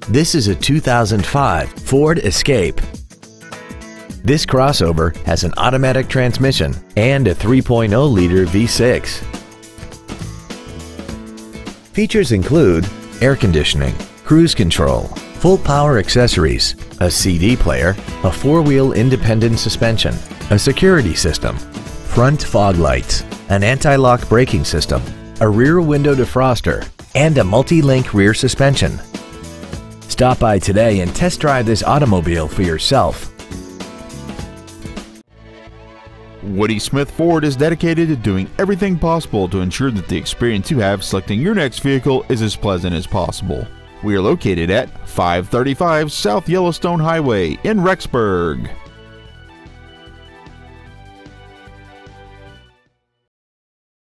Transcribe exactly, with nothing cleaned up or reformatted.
This is a two thousand five Ford Escape. This crossover has an automatic transmission and a three point oh liter V six. Features include air conditioning, cruise control, full power accessories, a C D player, a four-wheel independent suspension, a security system, front fog lights, an anti-lock braking system, a rear window defroster, and a multi-link rear suspension. Stop by today and test drive this automobile for yourself. Woody Smith Ford is dedicated to doing everything possible to ensure that the experience you have selecting your next vehicle is as pleasant as possible. We are located at five thirty-five South Yellowstone Highway in Rexburg.